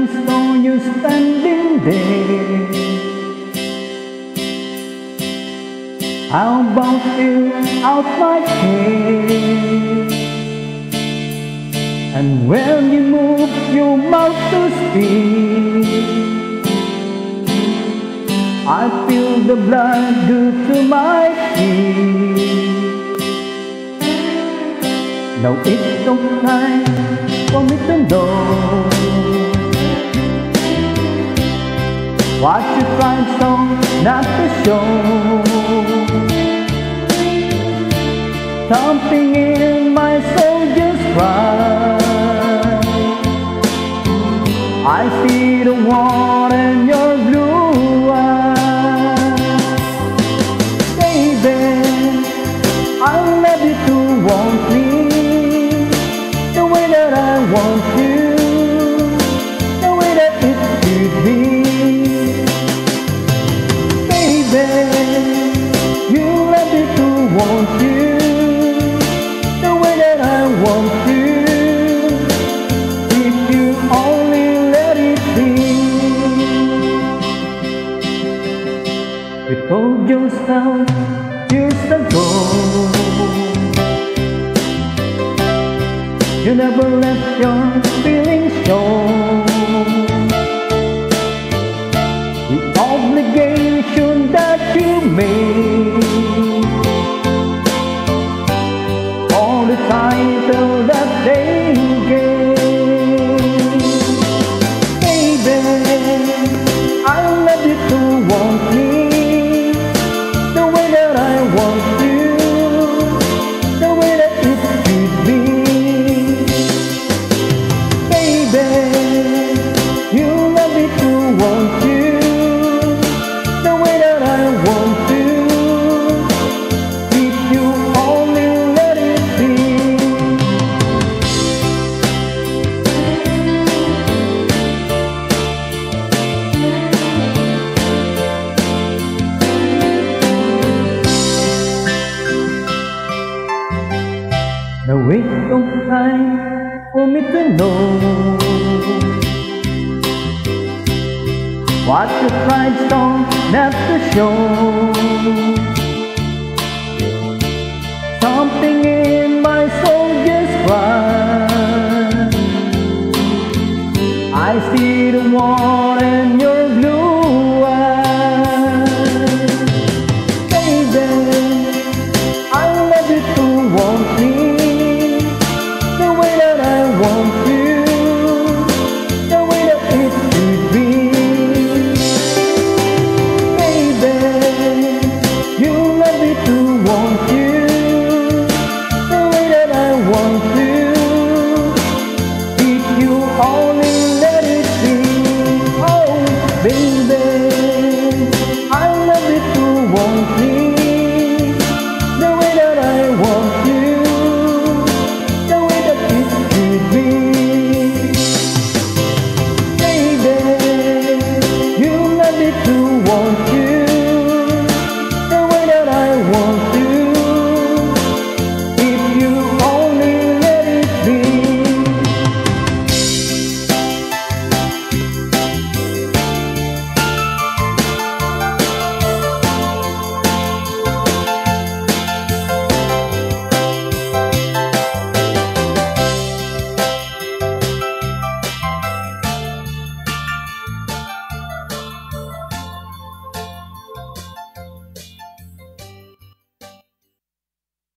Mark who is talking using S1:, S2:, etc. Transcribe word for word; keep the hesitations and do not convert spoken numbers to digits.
S1: and saw you standing there. How about you out my head? And when you move your mouth to speak, I feel the blood go to my feet. Now it's no time for me to know what you tried so not to show. Something in my soul just cried. I see the water in your blue eyes. Baby, I love you to want me the way that I want you, the way that it should be. Baby, you love me to want you the way that I want you, if you only let it be. You told yourself years ago you never let your feelings show. The obligation that you made, all the title that they gave. Baby, I love you to want me the way that I want you, the way that it should be. Baby, you love me to want you the way that I want you, if you only let it be. Now wait no time for me to know what you tried so not to show. Something in my soul just cried. I see the water in